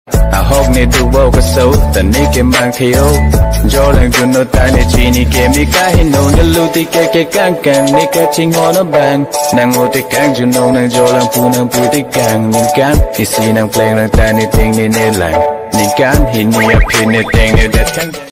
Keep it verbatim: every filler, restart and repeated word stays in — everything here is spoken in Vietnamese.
Ahok ni tu vô có xấu tận ni kiếm bằng thiếu do lần tu nô ta ni chỉ ni kiếm ni cả hin nô ni lu ti cái cái càng càng ni cái chính hoa nó bằng nàng ngô ti càng tu nô nàng do lần phu nàng phu ti càng ni càng thì si nàng play nàng ta ni tiếng ni ni lạnh ni càng hin ni ap ni tiếng ni đẹp